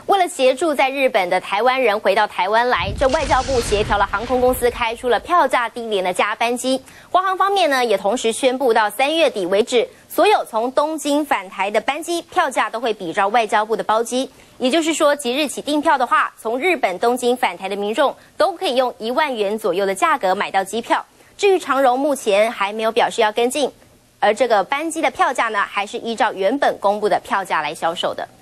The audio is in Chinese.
为了协助在日本的台湾人回到台湾来，这外交部协调了航空公司开出了票价低廉的加班机。华航方面呢，也同时宣布到3月底为止，所有从东京返台的班机票价都会比照外交部的包机。也就是说，即日起订票的话，从日本东京返台的民众都可以用1万元左右的价格买到机票。至于长荣，目前还没有表示要跟进，而这个班机的票价呢，还是依照原本公布的票价来销售的。